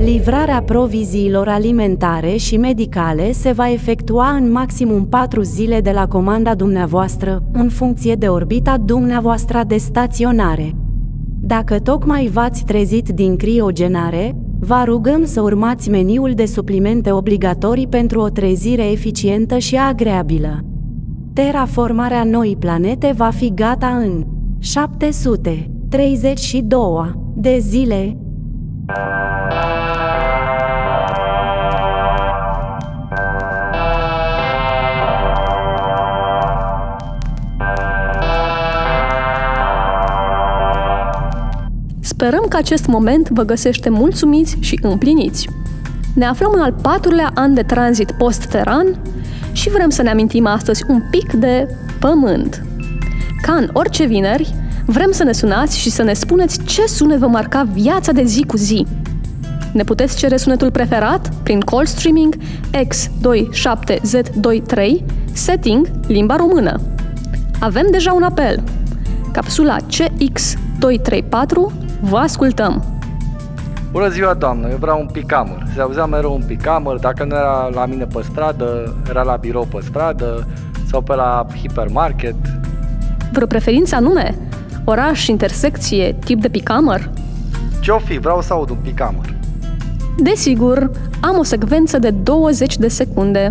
Livrarea proviziilor alimentare și medicale se va efectua în maximum 4 zile de la comanda dumneavoastră, în funcție de orbita dumneavoastră de staționare. Dacă tocmai v-ați trezit din criogenare, vă rugăm să urmați meniul de suplimente obligatorii pentru o trezire eficientă și agreabilă. Terraformarea noii planete va fi gata în 732 de zile. Sperăm că acest moment vă găsește mulțumiți și împliniți. Ne aflăm în al 4-lea an de tranzit post-teran și vrem să ne amintim astăzi un pic de pământ. Ca în orice vineri, vrem să ne sunați și să ne spuneți ce sunet vă marca viața de zi cu zi. Ne puteți cere sunetul preferat prin call streaming X27Z23, setting limba română. Avem deja un apel. Capsula CX234, vă ascultăm! Bună ziua, doamnă! Eu vreau un picamăr. Se auzea mereu un picamăr. Dacă nu era la mine pe stradă, era la birou pe stradă sau pe la hipermarket. Vreo preferință anume? Oraș, intersecție, tip de picamăr? Ce-o fi? Vreau să aud un picamăr. Desigur, am o secvență de 20 de secunde.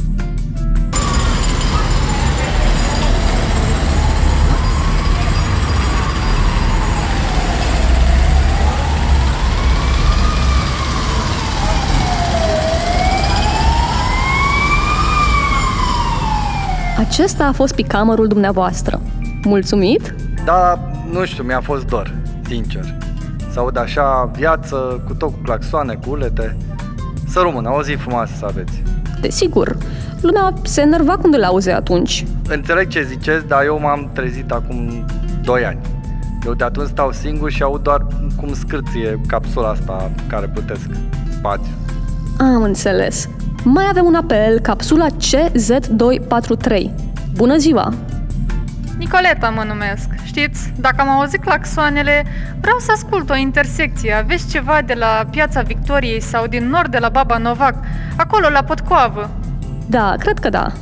Acesta a fost picamărul dumneavoastră. Mulțumit? Da, nu știu, mi-a fost dor, sincer. Să aud așa viață, cu tot cu claxoane, cu ulete. Să rămână, o zi frumoasă să aveți. Desigur, lumea se enerva când îl auze atunci. Înțeleg ce ziceți, dar eu m-am trezit acum 2 ani. Eu de atunci stau singur și aud doar cum scârție capsula asta care plutesc spațiu. Am înțeles. Mai avem un apel, capsula CZ243. Bună ziua! Nicoleta mă numesc. Știți, dacă am auzit claxoanele, vreau să ascult o intersecție. Aveți ceva de la Piața Victoriei sau din nord de la Baba Novac, acolo la Potcoavă? Da, cred că da.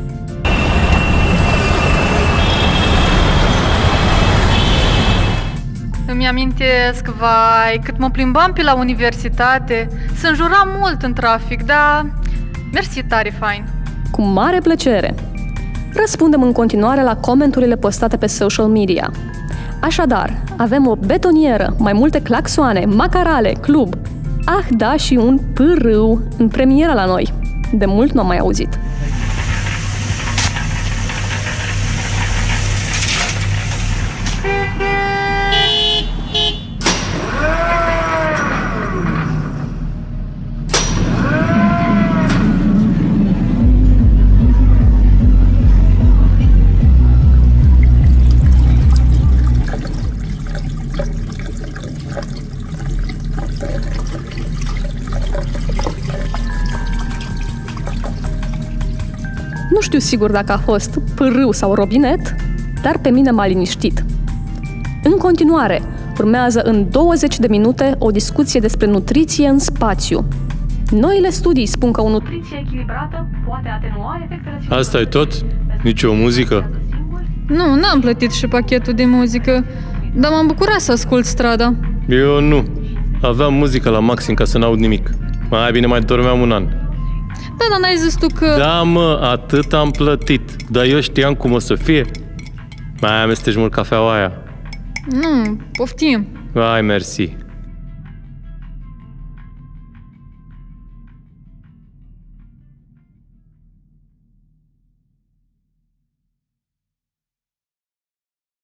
Îmi amintesc, vai, cât mă plimbam pe la universitate, se înjura mult în trafic, dar mersi tare fain. Cu mare plăcere! Răspundem în continuare la comenturile postate pe social media. Așadar, avem o betonieră, mai multe claxoane, macarale, club. Ah, da, și un pârâu în premieră la noi. De mult nu am mai auzit. Nu știu sigur dacă a fost pârâu sau robinet, dar pe mine m-a liniștit. În continuare, urmează în 20 de minute o discuție despre nutriție în spațiu. Noile studii spun că o nutriție echilibrată poate atenua efectele... Asta e tot? Nici o muzică? Nu, n-am plătit și pachetul de muzică, dar m-am bucurat să ascult Strada. Eu nu. Aveam muzică la maxim ca să n-aud nimic. Mai bine mai dormeam un an. Da, dar n-ai zis tu că... Da, mă, atât am plătit. Dar eu știam cum o să fie. Mai amesteci mult cafeaua aia. Nu, poftim. Ai, mersi.